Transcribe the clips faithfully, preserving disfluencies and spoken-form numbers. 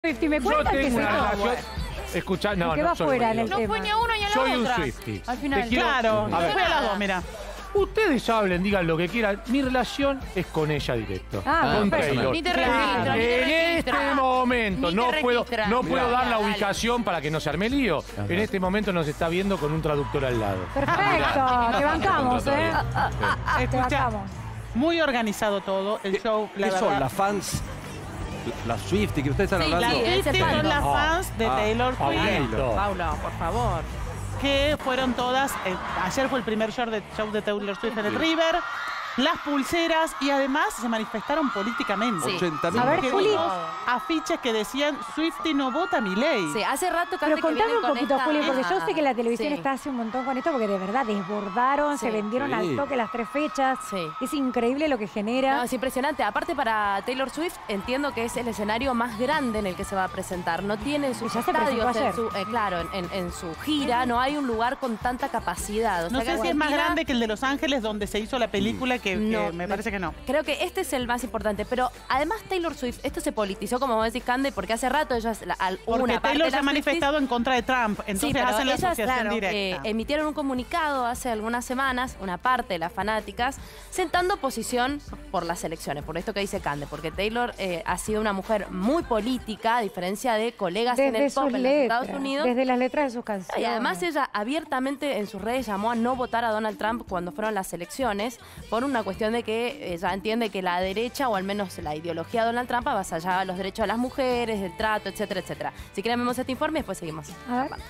Swiftie, ¿me Yo cuentas qué tengo es una eso? relación... Escuchá, no, ¿Qué no va soy fuera un en el idiota. tema? No fue ni a uno ni a la Soy un otra. Swiftie. Al final. Te quiero- Claro, A ver. fue a las dos, mira. Ustedes hablen, digan lo que quieran. Mi relación es con ella directo. Ah, con perfecto. Taylor. Ni te Claro. registra, ni te En registra. este momento Ni no te puedo, registra. no puedo Mirá, dar la dale. ubicación para que no se arme lío. En este momento nos está viendo con un traductor al lado. Perfecto, te bancamos, ¿eh? Te Escucha, bancamos. muy organizado todo el show, la ¿Qué verdad. son las fans? Las Swiftie que ustedes están Sí, hablando. las Sí, ese Swifties son palo. las fans de Ah. Taylor Swift. Pablito. Paula, por favor. Que fueron todas, eh, ayer fue el primer show de, show de Taylor Swift en el River, las pulseras y además se manifestaron políticamente. Sí. ochenta mil. A ver, Que Juli. vimos afiches que decían Swiftie no vota a Milei. Sí, hace rato Pero que contame vienen un con poquito, esta- Juli, porque yo Ajá. sé que la televisión Sí. está hace un montón con esto, porque de verdad desbordaron, Sí. se vendieron Sí. al toque las tres fechas. Sí. Es increíble lo que genera. No, es impresionante. Aparte, para Taylor Swift, entiendo que es el escenario más grande en el que se va a presentar. No tienen sus Ya se presentó estadios, en ayer. su, eh, claro, en, en- en su gira, no hay un lugar con tanta capacidad. O No sea sé que si es más Argentina- grande que el de Los Ángeles donde se hizo la película, que, que No, me parece que no. Creo que este es el más importante, pero además Taylor Swift, esto se politizó, como vos decís, Cande, porque hace rato ellas, la- al- Porque una parte Taylor de se ha las manifestado en contra de Trump, Sí, entonces pero hacen la ellas, asociación claro, directa. eh, emitieron un comunicado hace algunas semanas, una parte de las fanáticas, sentando posición por las elecciones, por esto que dice Cande, porque Taylor eh, ha sido una mujer muy política, a diferencia de colegas en Desde el pop sus en los Estados letras, Unidos. desde las letras de sus canciones. Y además ella abiertamente en sus redes llamó a no votar a Donald Trump cuando fueron las elecciones por una cuestión de que ella entiende que la derecha, o al menos la ideología de Donald Trump, avasallaba los derechos de las mujeres, el trato, etcétera, etcétera. Si quieren vemos este informe, después seguimos. A ver.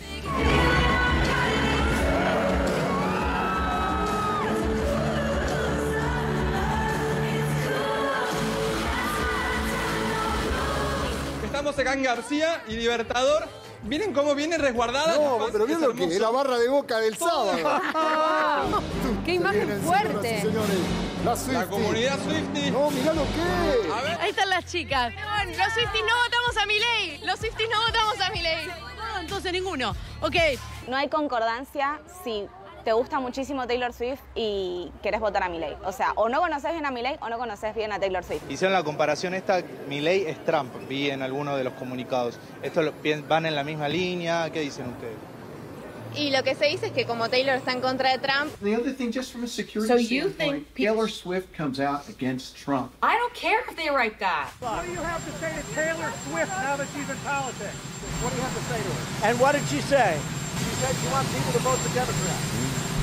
Estamos acá en García y Libertador. Miren cómo vienen resguardadas. No, las fans, pero es bien lo que es hermoso. la barra de Boca del sábado. ¡Qué imagen Vienen, fuerte! señoras y señores, la Swiftie. La comunidad Swiftie. No, mirá lo que es. A ver, Ahí están las chicas. Los Swifties no votamos a Milei. Los Swifties no votamos a Milei. No, entonces ninguno. Ok. No hay concordancia si te gusta muchísimo Taylor Swift y querés votar a Milei. O sea, o no conoces bien a Milei o no conoces bien a Taylor Swift. Hicieron la comparación esta, Milei es Trump, vi en algunos de los comunicados. ¿Esto lo- pien- van en la misma línea? ¿Qué dicen ustedes? Y lo que se dice es que como Taylor está en contra de Trump, The other thing, just from a security So you standpoint, think people- Taylor Swift comes out against Trump. I don't care if they write that. What do you have to say to Taylor Swift now that she's in politics? What do you have to say to her? And what did she say? She said she wants people to vote for Democrats.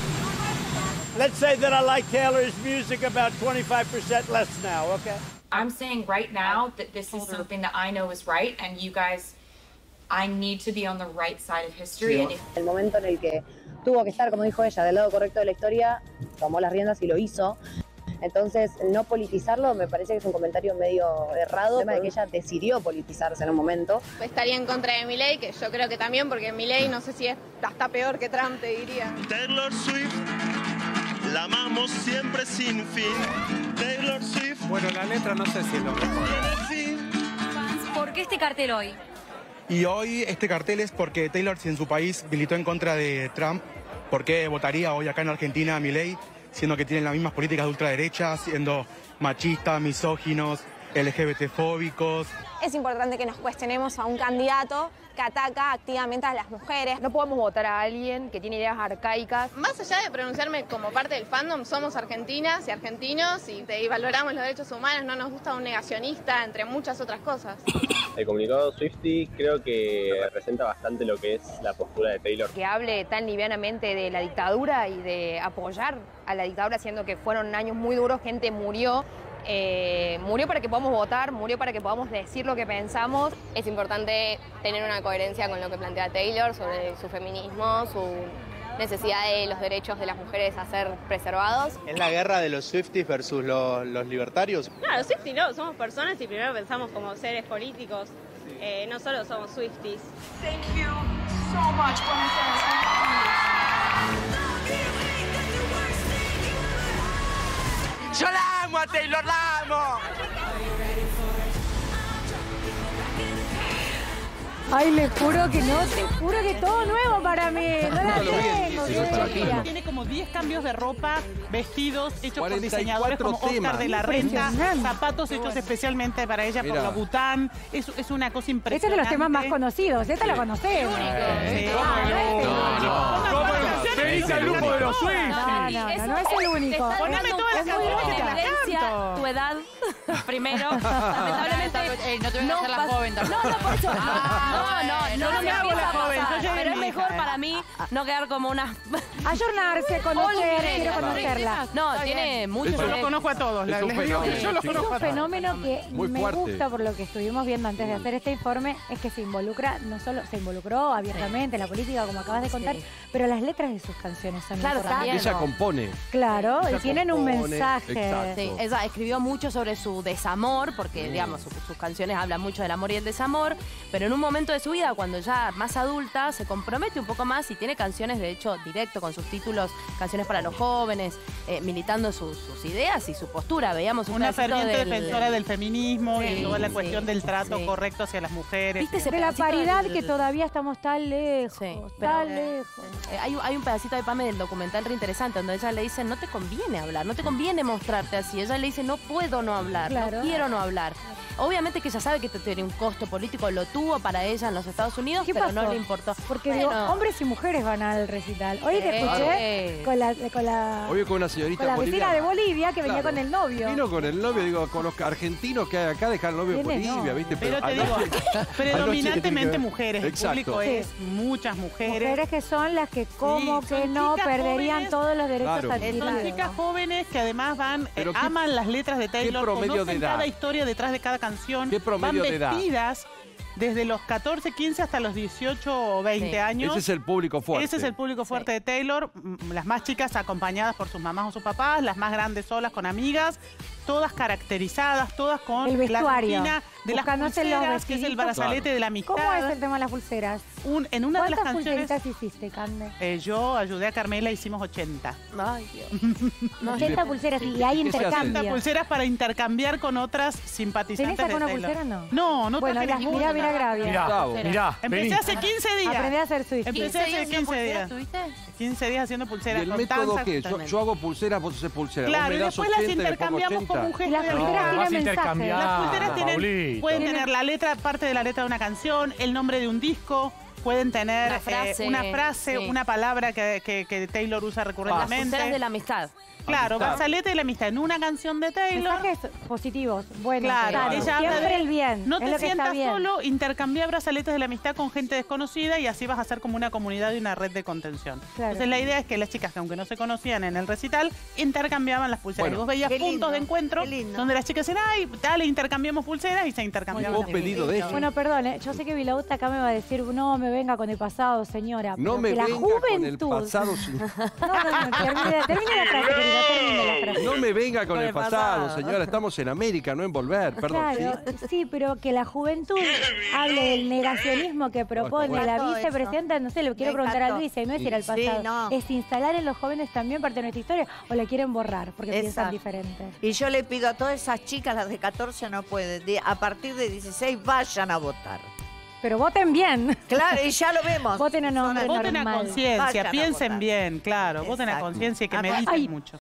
Let's say that I like Taylor's music about twenty-five percent less now, okay? I'm saying right now that this is something that I know is right, and you guys, I need to be on the right side of history. And if El momento en el que tuvo que estar, como dijo ella, del lado correcto de la historia, tomó las riendas y lo hizo. Entonces, no politizarlo me parece que es un comentario medio errado. El tema de que ella decidió politizarse en un momento. estaría en contra de Milei, que yo creo que también, porque Milei no sé si es hasta peor que Trump, te diría. Taylor Swift, la amamos siempre sin fin. Taylor Swift, Bueno, la letra no sé si es lo mejor. tiene fin. ¿Por qué este cartel hoy? Y hoy este cartel es porque Taylor, si en su país militó en contra de Trump, ¿por qué votaría hoy acá en Argentina a Milei, siendo que tienen las mismas políticas de ultraderecha, siendo machistas, misóginos, L G B T-fóbicos? Es importante que nos cuestionemos a un candidato que ataca activamente a las mujeres. No podemos votar a alguien que tiene ideas arcaicas. Más allá de pronunciarme como parte del fandom, somos argentinas y argentinos y, y valoramos los derechos humanos, no nos gusta un negacionista, entre muchas otras cosas. El comunicado Swiftie creo que representa bastante lo que es la postura de Taylor. Que hable tan livianamente de la dictadura y de apoyar a la dictadura, siendo que fueron años muy duros, gente murió. Eh, murió para que podamos votar, murió para que podamos decir lo que pensamos. Es importante tener una coherencia con lo que plantea Taylor sobre su feminismo, su necesidad de los derechos de las mujeres a ser preservados. ¿Es la guerra de los Swifties versus los, los libertarios? Claro, Swifties no, somos personas y primero pensamos como seres políticos, eh, no solo somos Swifties. Thank you so much. Yo la amo a Taylor, la amo. Ay, le juro que no, te juro que todo nuevo para mí. No la Nunca lo vi en tengo. ese todavía. Tiene como diez cambios de ropa, vestidos hechos por cuarenta y diseñadores como cuatro Oscar temas. de la Renta, Impresionante. zapatos hechos especialmente para ella por Mira. la Bután. Es, es una cosa Este es impresionante. de los temas más conocidos. Esta la conocemos. Sí. No, no. ¿Cómo no? Se dice el grupo de los No, Swifties. no, no, no es el único. Te Poneme dando todas las un poco canciones de que las evidencia, canto. tu edad, primero. Lamentablemente, Eh, no te voy a hacer la pas- joven tampoco. No, no, por eso. Ah, no, no, bueno, no, no no me me hago la empieza a joven, pasar, yo ya pero vi es mi mejor hija. para mí no quedar como una... Ayornarse, conocer, quiero Está conocerla. No, tiene mucho... Yo los que- conozco a todos. Es la- un les digo que fenómeno, yo los chicos. conozco a Un todos. fenómeno que Muy me fuerte. gusta por lo que estuvimos viendo antes de hacer este informe es que se involucra, no solo se involucró abiertamente en la política, como acabas de contar, Sí. pero las letras de sus canciones son Claro, importantes. también. Ella compone. Claro, Ella y tienen un compone, mensaje. exacto. Sí, ella escribió mucho sobre su desamor, porque, digamos, su- sus canciones hablan mucho del amor y el desamor, pero en un momento de su vida, cuando ya más adulta, se compromete un poco más y tiene canciones, de hecho, directo con sus títulos, canciones para los jóvenes, eh, militando sus, sus ideas y su postura. Veíamos un Una pedacito ferviente del- defensora del feminismo Sí, y toda la sí, cuestión del trato sí. correcto hacia las mujeres. ¿Viste ese De la pedacito paridad del- que todavía estamos tan lejos, Sí, pero- tan lejos. Eh, hay, un- hay un pedacito de Pame del documental re interesante donde ella le dice, no te conviene hablar, no te conviene mostrarte así. Ella le dice, no puedo no hablar, Claro. no quiero no hablar. Obviamente que ella sabe que esto tiene un costo político, lo tuvo para ella en los Estados Unidos, ¿Qué pero pasó? no le importó. Porque Bueno. digo, hombres y mujeres van al recital. Hoy te Eh, escuché con la, con la, Hoy con una señorita con la vecina boliviana. de Bolivia que venía Claro. con el novio. Vino con el novio, digo, con los argentinos que hay acá, dejar el novio en Viene, Bolivia, no. ¿viste? Pero te anoche- digo, anoche predominantemente tiene que ver. mujeres. El Exacto. público Sí. es muchas mujeres. Mujeres que son las que como Sí, que son no chicas perderían jóvenes. todos los derechos Claro. adquiridos. Son chicas jóvenes que además van, eh, Pero ¿qué- aman las letras de Taylor, promedio de conocen edad? cada historia detrás de cada canción. ¿Qué promedio van de edad? vestidas desde los catorce, quince hasta los dieciocho o veinte Sí. años. Ese es el público fuerte. Ese es el público fuerte de Taylor. Mm, Las más chicas acompañadas por sus mamás o sus papás, las más grandes solas con amigas, todas caracterizadas, todas con El vestuario. la rutina de las Buscándose los pulseras, que es el vestiditos. brazalete Claro. de la amistad. ¿Cómo es el tema de las pulseras? Un- en una de las ¿Cuántas canciones, pulseritas hiciste, Cande? eh, yo ayudé a Carmela, hicimos ochenta. Ay, Dios. ochenta pulseras y hay ¿Qué se hace? ochenta intercambio. pulseras para intercambiar con otras simpatizantes ¿Tenés acá de una Taylor. pulsera no? No, no Bueno, traje las, ninguna. mirá, mirá Gravia. Mirá, Bravo. mirá, Empecé vení. hace quince días. Aprendí a hacer Swift. Empecé hace quince días. ¿Tuviste? quince días haciendo ¿Y pulseras. el con método tanza- qué? Yo, yo hago pulseras, vos haces pulseras. Claro, vos y me das después las ochenta y le pongo intercambiamos como un ochenta. gesto Y las de pulseras amor. No, vas a tienen mensaje. intercambiar. Las pulseras tienen, Paulita. pueden Tienen- tener la letra, parte de la letra de una canción, el nombre de un disco, pueden tener Una eh, frase, una, frase sí. una palabra que, que- que Taylor usa Las recurrentemente. pulseras de la amistad. Claro, Amistad. brazalete de la amistad en una canción de Taylor. Mensajes positivos, buenos, Claro, sanos. ella habla Siempre de el bien. no es te lo que está sientas bien. solo, intercambia brazaletes de la amistad con gente desconocida y así vas a hacer como una comunidad y una red de contención. Claro. Entonces la idea es que las chicas que aunque no se conocían en el recital, intercambiaban las pulseras. Bueno. y vos veías Qué puntos lindo, de encuentro qué lindo. donde las chicas decían, ay, dale, intercambiamos pulseras y se intercambiaban. Vos las pulseras. pedido de ella. Bueno, perdón, ¿eh? Yo sé que Vilauta acá me va a decir, no me venga con el pasado, señora. No pero me que la venga con el juventud. pasado. sin- No, no, no, termine, termine la frase, querida, termine la frase. No me venga con Con el el pasado, pasado. señora. Estamos en América, no en volver. Perdón. Claro, ¿sí? sí, pero que la juventud hable del negacionismo que propone bueno. la Todo vicepresidenta, no sé, le quiero Me preguntar a encantó. Luisa, y no es ir al Sí, pasado, no. es instalar en los jóvenes también parte de nuestra historia o la quieren borrar porque piensan Exacto. diferente. Y yo le pido a todas esas chicas, las de catorce no pueden, de- a partir de dieciséis vayan a votar. Pero voten bien. Claro, y ya lo vemos. Voten a nombre Voten a normal. conciencia, Vayan a piensen votar. bien, claro. Voten a Exacto. conciencia y que Aparte- mediten Ay, mucho.